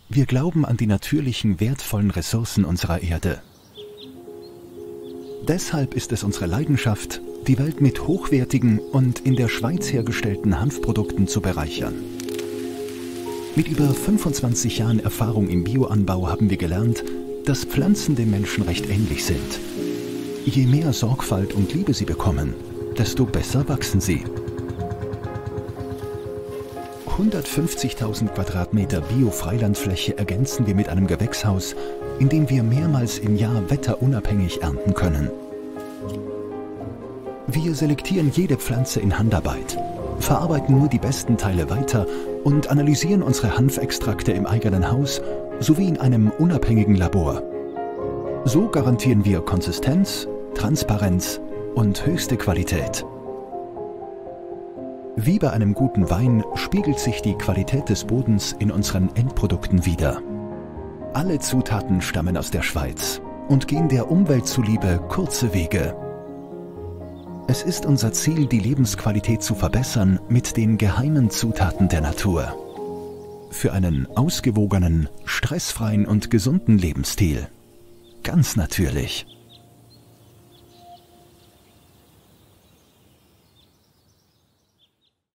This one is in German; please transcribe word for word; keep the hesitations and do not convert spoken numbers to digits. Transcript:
Wir glauben an die natürlichen, wertvollen Ressourcen unserer Erde. Deshalb ist es unsere Leidenschaft, die Welt mit hochwertigen und in der Schweiz hergestellten Hanfprodukten zu bereichern. Mit über fünfundzwanzig Jahren Erfahrung im Bioanbau haben wir gelernt, dass Pflanzen dem Menschen recht ähnlich sind. Je mehr Sorgfalt und Liebe sie bekommen, desto besser wachsen sie. hundertfünfzigtausend Quadratmeter Bio-Freilandfläche ergänzen wir mit einem Gewächshaus, in dem wir mehrmals im Jahr wetterunabhängig ernten können. Wir selektieren jede Pflanze in Handarbeit, verarbeiten nur die besten Teile weiter und analysieren unsere Hanfextrakte im eigenen Haus sowie in einem unabhängigen Labor. So garantieren wir Konsistenz, Transparenz und höchste Qualität. Wie bei einem guten Wein spiegelt sich die Qualität des Bodens in unseren Endprodukten wider. Alle Zutaten stammen aus der Schweiz und gehen der Umwelt zuliebe kurze Wege. Es ist unser Ziel, die Lebensqualität zu verbessern mit den geheimen Zutaten der Natur. Für einen ausgewogenen, stressfreien und gesunden Lebensstil. Ganz natürlich.